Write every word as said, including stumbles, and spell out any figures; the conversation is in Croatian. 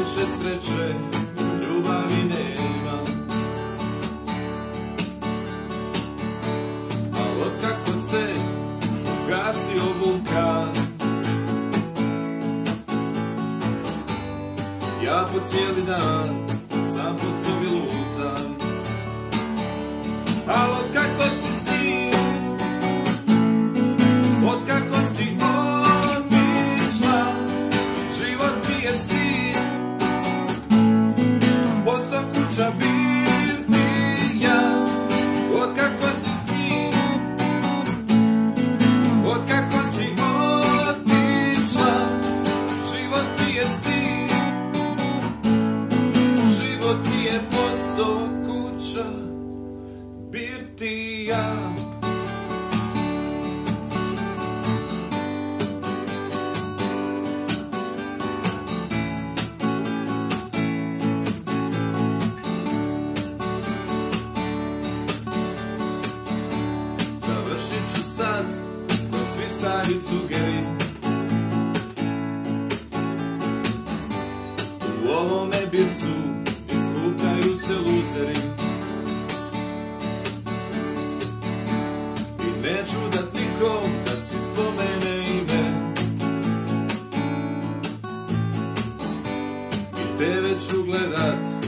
više sreće u ljubavi nema. Al otkako se ugasio vulkan, ja po cijeli dan sam po sobi lutam. Al otkako si sin, otkako si otišla, život mi je sin, posao, kuća, birtija. Otkako si s njim, otkako si otišla, život mi je sin, život mi je posao, kuća, birtija. Završit ću sad ko svi stari cugeri, u ovome bircu iskupljaju se luzeri. I neću dat nikom da ti spomene ime, i tebe ću gledat